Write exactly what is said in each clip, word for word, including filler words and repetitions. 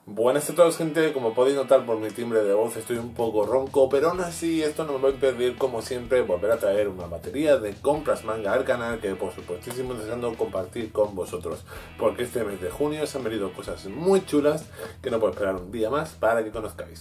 Buenas a todos, gente. Como podéis notar por mi timbre de voz estoy un poco ronco, pero aún así esto no me va a impedir, como siempre, volver a traer una batería de compras manga al canal que por supuestísimo deseando compartir con vosotros, porque este mes de junio se han venido cosas muy chulas que no puedo esperar un día más para que conozcáis.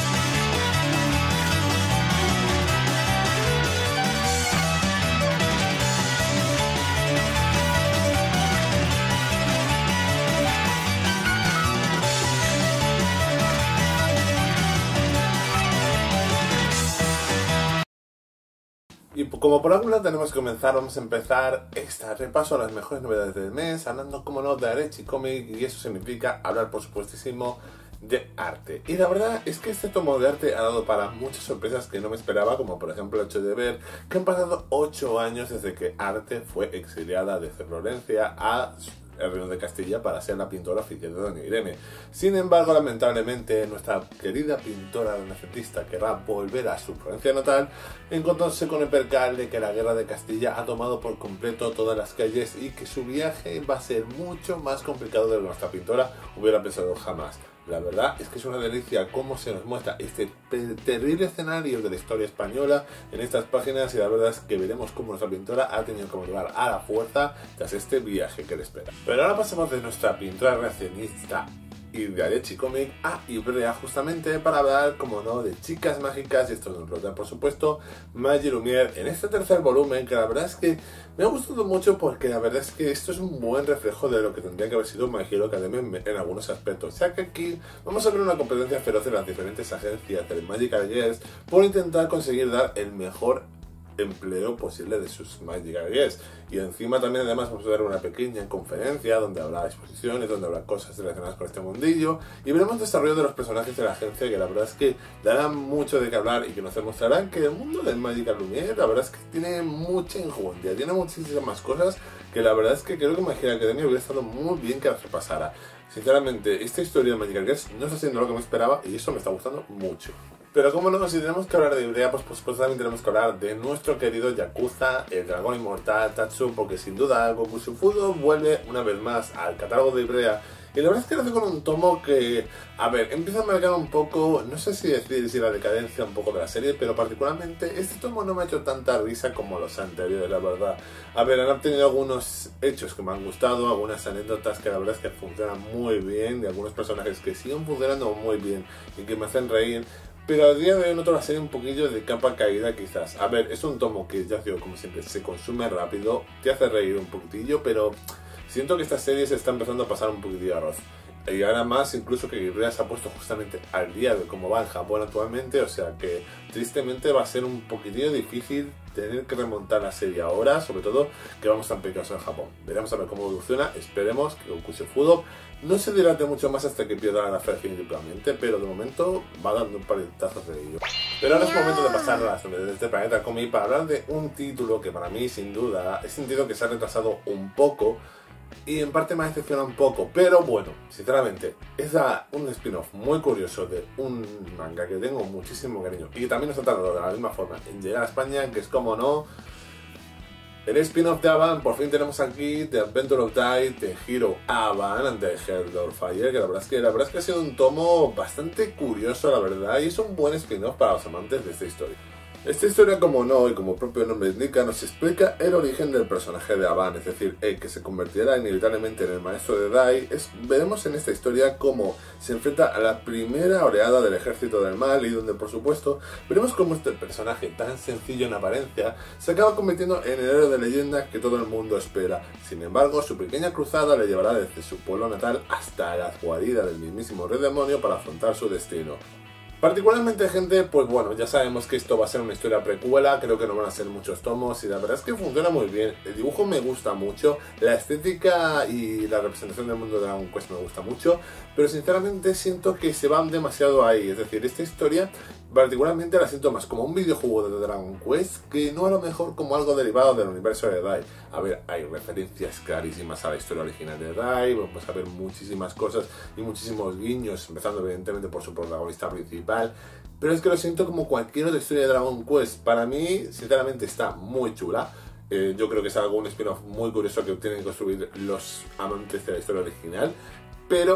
Y como por algún lado tenemos que comenzar, vamos a empezar este repaso a las mejores novedades del mes, hablando como no de Arechi Comic, y eso significa hablar por supuestísimo de arte. Y la verdad es que este tomo de arte ha dado para muchas sorpresas que no me esperaba, como por ejemplo el hecho de ver que han pasado ocho años desde que Arte fue exiliada desde Florencia a el Reino de Castilla para ser la pintora oficial de Doña Irene. Sin embargo, lamentablemente, nuestra querida pintora renacentista querrá volver a su Florencia natal, encontrándose con el percal de que la guerra de Castilla ha tomado por completo todas las calles y que su viaje va a ser mucho más complicado de lo que nuestra pintora hubiera pensado jamás. La verdad es que es una delicia cómo se nos muestra este terrible escenario de la historia española en estas páginas, y la verdad es que veremos cómo nuestra pintora ha tenido que volver a la fuerza tras este viaje que le espera. Pero ahora pasamos de nuestra pintora reaccionista y de Arechi Comic a Ibrea, justamente para hablar, como no, de chicas mágicas, y esto nos lo da por supuesto Maggie Lumière en este tercer volumen, que la verdad es que me ha gustado mucho, porque la verdad es que esto es un buen reflejo de lo que tendría que haber sido My Hero Academia en, en algunos aspectos, ya que aquí vamos a ver una competencia feroz de las diferentes agencias del Magical Girls por intentar conseguir dar el mejor empleo posible de sus Magical Girls. Y encima también además vamos a ver una pequeña conferencia donde habrá exposiciones, donde habrá cosas relacionadas con este mundillo, y veremos el desarrollo de los personajes de la agencia, que la verdad es que darán mucho de qué hablar y que nos demostrarán que el mundo del Magical Lumière la verdad es que tiene mucha enjundia, tiene muchísimas cosas que la verdad es que creo que My Hero Academia hubiera estado muy bien que las repasara. Sinceramente, esta historia de Magical Girls no está siendo lo que me esperaba y eso me está gustando mucho. Pero como no, si tenemos que hablar de Ibrea, pues, pues, pues también tenemos que hablar de nuestro querido Yakuza, el dragón inmortal Tatsu, porque sin duda Goku Shufudo vuelve una vez más al catálogo de Ibrea. Y la verdad es que lo hace con un tomo que, a ver, empieza a marcar un poco, no sé si decir si la decadencia un poco de la serie, pero particularmente este tomo no me ha hecho tanta risa como los anteriores, la verdad. A ver, han tenido algunos hechos que me han gustado, algunas anécdotas que la verdad es que funcionan muy bien, y algunos personajes que siguen funcionando muy bien y que me hacen reír. Pero a día de hoy noto la serie un poquillo de capa caída quizás. A ver, es un tomo que, ya os digo, como siempre, se consume rápido, te hace reír un poquitillo, pero siento que esta serie se está empezando a pasar un poquitillo de arroz. Y ahora más incluso que Ibrea se ha puesto justamente al día de cómo va en Japón actualmente, o sea que tristemente va a ser un poquitillo difícil tener que remontar la serie ahora, sobre todo que vamos tan pequeños en Japón. Veremos a ver cómo evoluciona, esperemos que Goku Shufudo no se dilate mucho más hasta que pierda la fe definitivamente, pero de momento va dando un par de tazos de ello. Pero ahora es momento de pasar a las novedades de este Planeta Comic para hablar de un título que para mí sin duda he sentido que se ha retrasado un poco, y en parte me ha decepcionado un poco, pero bueno, sinceramente, es un spin-off muy curioso de un manga que tengo muchísimo cariño y que también nos ha tardado de la misma forma en llegar a España, que es, como no, el spin-off de Avan. Por fin tenemos aquí The Adventure of Dai de Hero Avan de Helldoor Fire, que la verdad es que la verdad es que ha sido un tomo bastante curioso, la verdad, y es un buen spin-off para los amantes de esta historia. Esta historia, como no, y como el propio nombre indica, nos explica el origen del personaje de Avan, es decir, el que se convertirá inevitablemente en el maestro de Dai. Es, veremos en esta historia cómo se enfrenta a la primera oleada del ejército del mal, y donde por supuesto veremos cómo este personaje tan sencillo en apariencia se acaba convirtiendo en el héroe de leyenda que todo el mundo espera. Sin embargo, su pequeña cruzada le llevará desde su pueblo natal hasta la guarida del mismísimo rey demonio para afrontar su destino. Particularmente, gente, pues bueno, ya sabemos que esto va a ser una historia precuela, creo que no van a ser muchos tomos, y la verdad es que funciona muy bien. El dibujo me gusta mucho, la estética y la representación del mundo de Dragon Quest me gusta mucho, pero sinceramente siento que se van demasiado ahí. Es decir, esta historia particularmente la siento más como un videojuego de Dragon Quest que no a lo mejor como algo derivado del universo de Dai. A ver, hay referencias clarísimas a la historia original de Dai, vamos a ver muchísimas cosas y muchísimos guiños, empezando evidentemente por su protagonista principal, pero es que lo siento como cualquier otra historia de Dragon Quest. Para mí, sinceramente, está muy chula. Eh, yo creo que es algo, un spin-off muy curioso que tienen que construir los amantes de la historia original, pero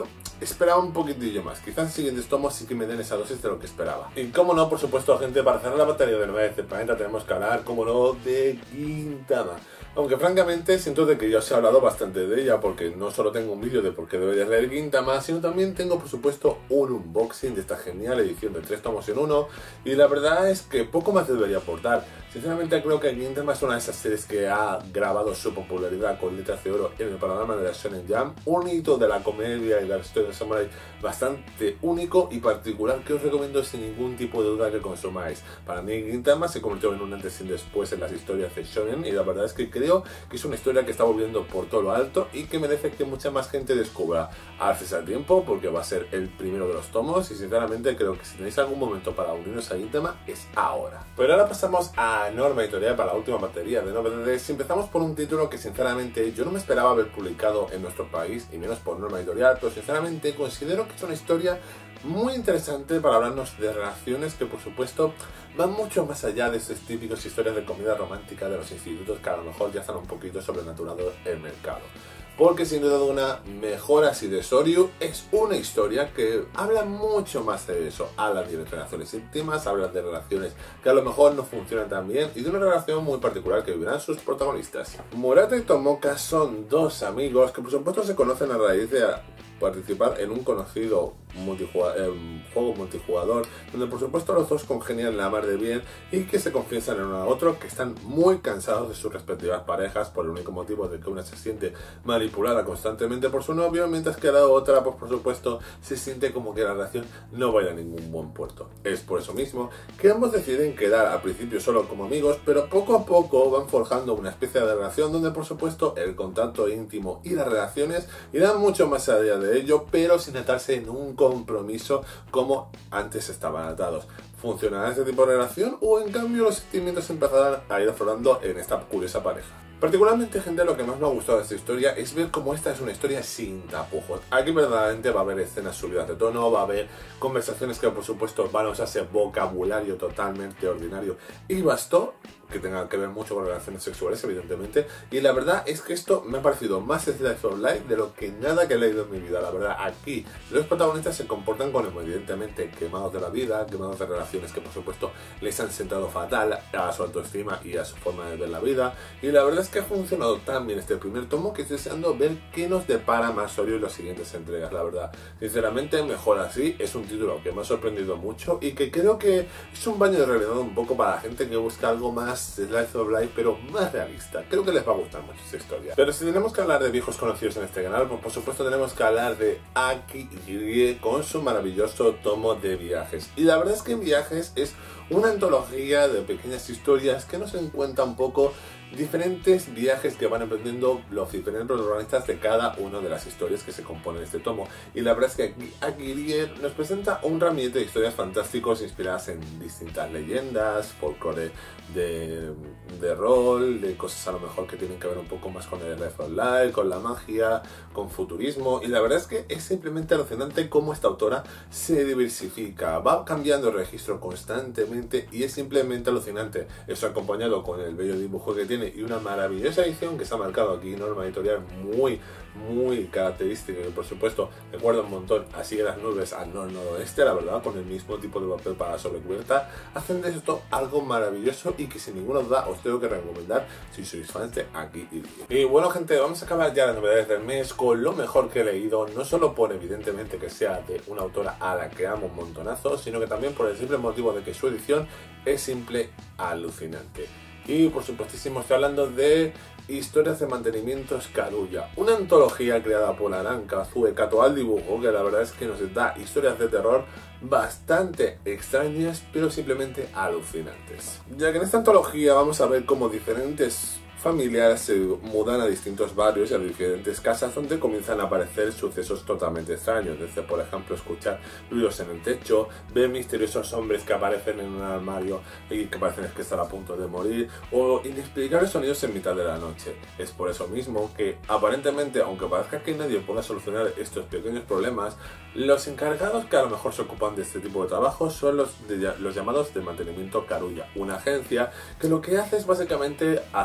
esperaba un poquitillo más. Quizás en siguientes tomos sí que me den esa dosis de lo que esperaba. Y como no, por supuesto, gente, para cerrar la batería de novedades del planeta tenemos que hablar, como no, de Gintama. Aunque francamente siento de que ya os he hablado bastante de ella, porque no solo tengo un vídeo de por qué deberías leer Gintama, sino también tengo por supuesto un unboxing de esta genial edición de tres tomos en uno, y la verdad es que poco más debería aportar. Sinceramente creo que Gintama es una de esas series que ha grabado su popularidad con letras de oro en el panorama de la Shonen Jump, un hito de la comedia y de la historia de samurai bastante único y particular que os recomiendo sin ningún tipo de duda que consumáis. Para mí Gintama se convirtió en un antes y un después en las historias de Shonen, y la verdad es que creo que es una historia que está volviendo por todo lo alto y que merece que mucha más gente descubra. Haces al tiempo porque va a ser el primero de los tomos, y sinceramente creo que si tenéis algún momento para uniros a Gintama es ahora. Pero ahora pasamos a Norma Editorial para la última batería de novedades. Empezamos por un título que sinceramente yo no me esperaba haber publicado en nuestro país, y menos por Norma Editorial, pero sinceramente considero que es una historia muy interesante para hablarnos de relaciones que por supuesto van mucho más allá de esas típicas historias de comida romántica de los institutos que a lo mejor ya están un poquito sobrenaturados en el mercado. Porque sin duda alguna, Mejor así de Soryu es una historia que habla mucho más de eso. Habla de relaciones íntimas, habla de relaciones que a lo mejor no funcionan tan bien, y de una relación muy particular que vivirán sus protagonistas. Murata y Tomoka son dos amigos que por supuesto se conocen a raíz de participar en un conocido multijugador, eh, juego multijugador, donde por supuesto los dos congenian la mar de bien y que se confiesan en uno a otro que están muy cansados de sus respectivas parejas, por el único motivo de que una se siente manipulada constantemente por su novio, mientras que la otra, pues por supuesto, se siente como que la relación no vaya a ningún buen puerto. Es por eso mismo que ambos deciden quedar al principio solo como amigos, pero poco a poco van forjando una especie de relación donde por supuesto el contacto íntimo y las relaciones irán mucho más allá de ello, pero sin atarse en un compromiso como antes estaban atados. ¿Funcionará este tipo de relación o en cambio los sentimientos empezarán a ir aflorando en esta curiosa pareja? Particularmente, gente, lo que más me ha gustado de esta historia es ver cómo esta es una historia sin tapujos. Aquí verdaderamente va a haber escenas subidas de tono, va a haber conversaciones que por supuesto van a usarse vocabulario totalmente ordinario y bastó, que tenga que ver mucho con relaciones sexuales, evidentemente, y la verdad es que esto me ha parecido más slice of life de lo que nada que he leído en mi vida. La verdad, aquí los protagonistas se comportan con evidentemente quemados de la vida, quemados de relaciones que por supuesto les han sentado fatal a su autoestima y a su forma de ver la vida, y la verdad es que ha funcionado tan bien este primer tomo que estoy deseando ver qué nos depara más Soryu en las siguientes entregas. La verdad, sinceramente, Mejor así es un título que me ha sorprendido mucho y que creo que es un baño de realidad un poco para la gente que busca algo más slice of life, pero más realista. Creo que les va a gustar mucho esta historia. Pero si tenemos que hablar de viejos conocidos en este canal, pues por supuesto tenemos que hablar de Aki Hirie con su maravilloso tomo de viajes. Y la verdad es que Viajes es una antología de pequeñas historias que nos encuentra un poco diferentes viajes que van emprendiendo los diferentes protagonistas de cada una de las historias que se componen este tomo. Y la verdad es que aquí Aki Hirie nos presenta un ramillete de historias fantásticos inspiradas en distintas leyendas, folclore de, de rol, de cosas a lo mejor que tienen que ver un poco más con el Life of Life, con la magia, con futurismo, y la verdad es que es simplemente alucinante cómo esta autora se diversifica, va cambiando el registro constantemente y es simplemente alucinante. Eso acompañado con el bello dibujo que tiene y una maravillosa edición que se ha marcado aquí, Norma Editorial, muy muy característica, y por supuesto recuerda un montón así de las nubes al nor noroeste, la verdad, con el mismo tipo de papel para sobrecubierta. Hacen de esto algo maravilloso y que sin ninguna duda os tengo que recomendar si sois fans de Aki Hirie. Y bueno, gente, vamos a acabar ya las novedades del mes con lo mejor que he leído, no solo por evidentemente que sea de una autora a la que amo un montonazo, sino que también por el simple motivo de que su edición es simple alucinante. Y por supuestísimo estoy hablando de Historias de Mantenimientos Karuya, una antología creada por Aran Kazue Kato al dibujo, que la verdad es que nos da historias de terror bastante extrañas, pero simplemente alucinantes. Ya que en esta antología vamos a ver cómo diferentes familias se mudan a distintos barrios y a diferentes casas donde comienzan a aparecer sucesos totalmente extraños, desde por ejemplo escuchar ruidos en el techo, ver misteriosos hombres que aparecen en un armario y que parecen que están a punto de morir, o inexplicables sonidos en mitad de la noche. Es por eso mismo que aparentemente, aunque parezca que nadie pueda solucionar estos pequeños problemas, los encargados que a lo mejor se ocupan de este tipo de trabajo son los, de, los llamados de mantenimiento Karuya, una agencia que lo que hace es básicamente hacer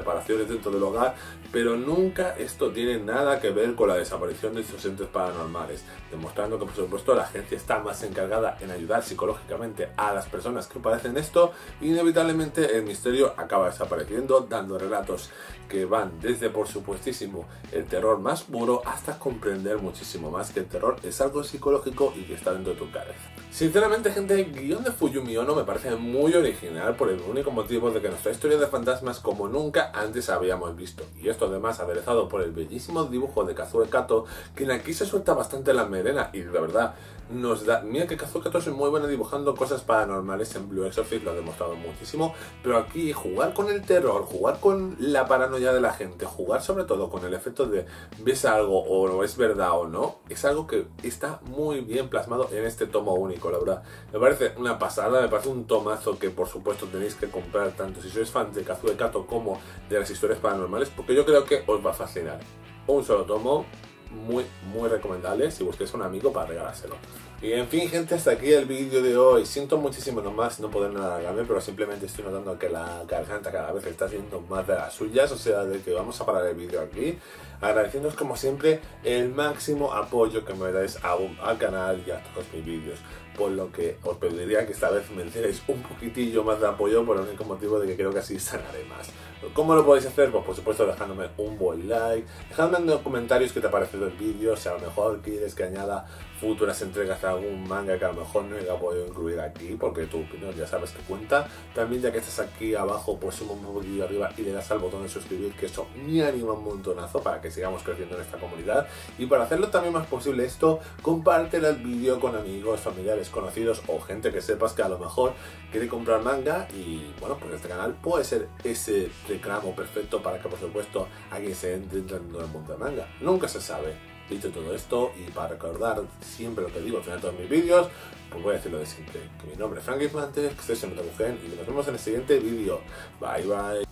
reparaciones dentro del hogar, pero nunca esto tiene nada que ver con la desaparición de estos entes paranormales, demostrando que por supuesto la agencia está más encargada en ayudar psicológicamente a las personas que padecen esto, y inevitablemente el misterio acaba desapareciendo, dando relatos que van desde por supuestísimo el terror más puro hasta comprender muchísimo más que el terror es algo psicológico y que está dentro de tu cabeza. Sinceramente, gente, el guión de Fuyumi Ono me parece muy original por el único motivo de que nuestra historia de fantasmas como nunca antes habíamos visto, y esto además aderezado por el bellísimo dibujo de Kazue Kato, quien aquí se suelta bastante la melena y la verdad nos da... Mira que Kazue Kato es muy buena dibujando cosas paranormales, en Blue Exorcist lo ha demostrado muchísimo, pero aquí jugar con el terror, jugar con la paranoia de la gente, jugar sobre todo con el efecto de ves algo o es verdad o no, es algo que está muy bien plasmado en este tomo único, la verdad. Me parece una pasada, me parece un tomazo que por supuesto tenéis que comprar tanto si sois fans de Kazue Kato como de las historias paranormales, porque yo creo que os va a fascinar. Un solo tomo, muy muy recomendable si busquéis un amigo para regalárselo. Y en fin, gente, hasta aquí el vídeo de hoy. Siento muchísimo nomás no poder alargarme, pero simplemente estoy notando que la garganta cada vez está haciendo más de las suyas, o sea, de que vamos a parar el vídeo aquí, agradeciéndoos como siempre el máximo apoyo que me dais al canal y a todos mis vídeos, por lo que os pediría que esta vez me deis un poquitillo más de apoyo por el único motivo de que creo que así sanaré más. ¿Cómo lo podéis hacer? Pues por supuesto dejándome un buen like, dejadme en los comentarios qué te ha parecido el vídeo, si a lo mejor quieres que añada futuras entregas de algún manga que a lo mejor no haya podido incluir aquí, porque tu opinión ya sabes que cuenta. También, ya que estás aquí abajo, pues suma un poquillo arriba y le das al botón de suscribir, que eso me anima un montonazo para que sigamos creciendo en esta comunidad. Y para hacerlo también más posible esto, comparte el vídeo con amigos, familiares, conocidos o gente que sepas que a lo mejor quiere comprar manga, y bueno, pues este canal puede ser ese reclamo perfecto para que por supuesto alguien se entre dentro del mundo de manga. Nunca se sabe. Dicho todo esto, y para recordar siempre lo que digo al final de todos mis vídeos, pues voy a decir lo de siempre, que mi nombre es Frankie Plantes, que estoy siempre mujer, y nos vemos en el siguiente vídeo. Bye bye.